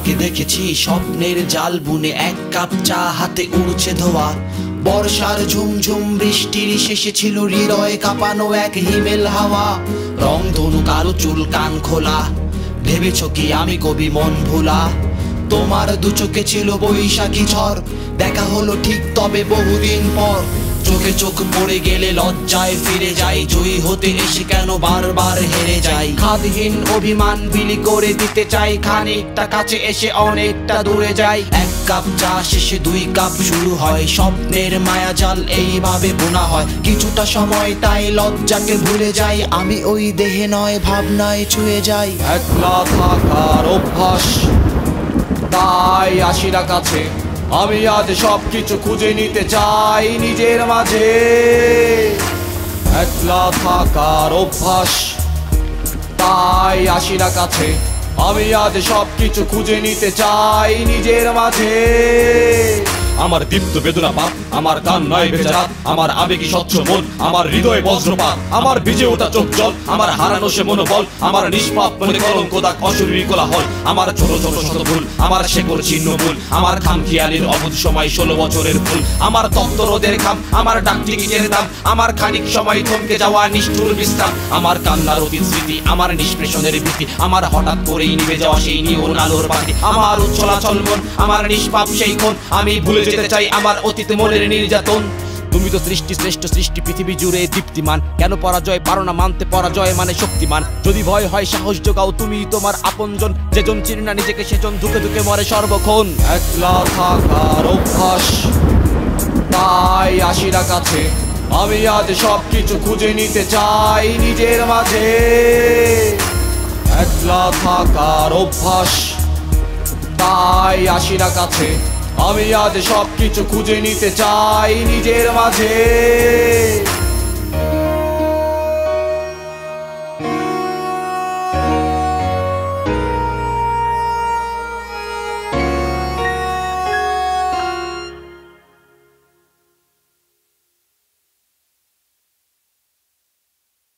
তোমাকে দেখেছি স্বপ্নের জাল বুনে, এক কাপ চা হাতে উড়ছে ধোয়া। বর্ষার ঝুমঝুম বৃষ্টির শেষে ছিল হৃদয় কাঁপানো এক হিমেল হাওয়া। রং ধনু কালো চুল কান খোলা, ভেবেছ কি আমি কবি মন ভোলা? তোমার দু চোখে ছিল বৈশাখী ঝড়, দেখা হলো ঠিক তবে বহুদিন পর। চোখে চোখ পড়ে গেলে লজ্জায় ফিরে যাই, জয়ী হতে এসে কেন বারবার হেরে যাই। খাদহীন অভিমান বিলি করে দিতে চাই, খানিকটা কাছে এসে অনেকটা দূরে যাই। এক কাপ চা শেষে দুই কাপ শুরু হয়, স্বপ্নের মায়াজাল এইভাবে বোনা হয়। কিছুটা সময় তাই লজ্জাকে ভুলে যাই, আমি ওই দেহে নয় ভাবনায় ছুঁয়ে যাই। একলা থাকার অভ্যাস, তাই আসি না কাছে। আমি আজ সবকিছু খুঁজে নিতে চাই নিজের মাঝে। একলা থাকার অভ্যাস, তাই আসি না কাছে। আমি আজ সবকিছু খুঁজে নিতে চাই নিজের মাঝে। আমার দীপ্ত বেদনা পাপ, আমার গান নয় বেচারাত, আমার আবেগী স্বচ্ছ মন, আমার হৃদয় বজ্রপাত, আমার ভিজে ওঠা চোখ জল, আমার হারানো সে মনোবল, আমার নিষ্পাপ মনে কলঙ্ক দাগ অশরীরী কোলাহল, আমার ছোট ছোট শত ভুল, আমার শেকড় ছিন্ন ভুল, আমার খামখেয়ালির অবুধ সময় 16 বছরের ভুল, আমার তপ্ত রোদের ঘাম, আমার ডাক টিকিটের দাম, আমার খানিক সময় থমকে যাওয়া নিষ্ঠুর বিশ্রাম, আমার কান্নার অতীত স্মৃতি, আমার নিষ্পেষণের ভীতি, আমার হঠাৎ করেই নিভে যাওয়া সেই নিয়ন আলোর বাতি, আমার উচ্ছলাচল মন, আমার নিষ্পাপ সেই ক্ষণ। আমি ভুলে যেতে চাই আমার অতীত মনের নির্যাতন। তুমি তো সৃষ্টি শ্রেষ্ঠ সৃষ্টি, পৃথিবী জুড়ে দীপ্তিমান। কেন পরাজয় পারো না মানতে? পরাজয় মানে শক্তিমান। যদি ভয় হয় সাহস যোগাও, তুমি তোমার আপনজন। যেজন চিনি না নিজেকে সেজন ধুকে ধুকে মরে সর্বক্ষণ। একলা থাকার অভ্যাস, তাই আসি না কাছে। আমি আজ সবকিছু খুঁজে নিতে চাই নিজের মাঝে। একলা থাকার অভ্যাস, তাই আসি না কাছে। আমি আজ সবকিছু খুঁজে নিতে চাই নিজের মাঝে।